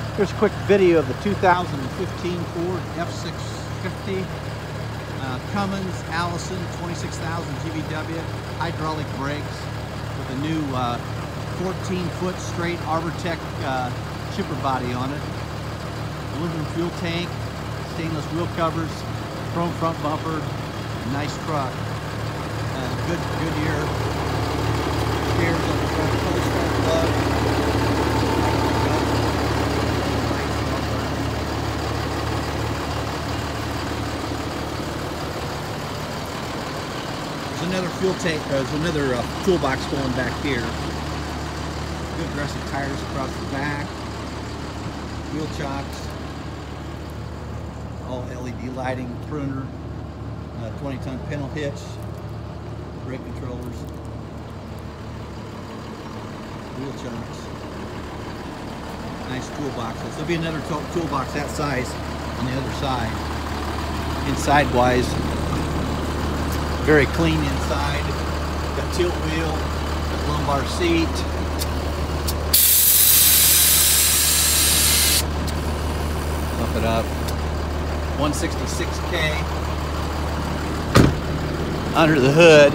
Here's a quick video of the 2015 Ford F650. Cummins Allison 26,000 GVW, hydraulic brakes with a new 14-foot straight ArborTech chipper body on it. Aluminum fuel tank, stainless wheel covers, chrome front bumper, nice truck. Good Goodyear stairs on the front, pull start plug. There's another fuel tank. There's another toolbox going back here. Good aggressive tires across the back. Wheel chocks. All LED lighting, pruner, 20-ton panel hitch, brake controllers, wheel chocks. Nice toolboxes. There'll be another toolbox that size on the other side. Inside wise, very clean inside. Got tilt wheel, got lumbar seat. Pump it up. 166K. Under the hood.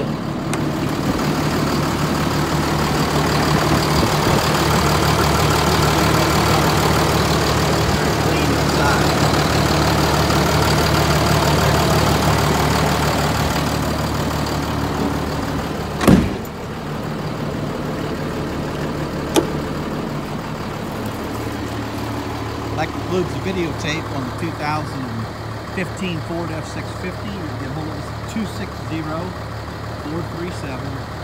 Clean inside. That concludes the videotape on the 2015 Ford F650. You can get hold of us at 260-437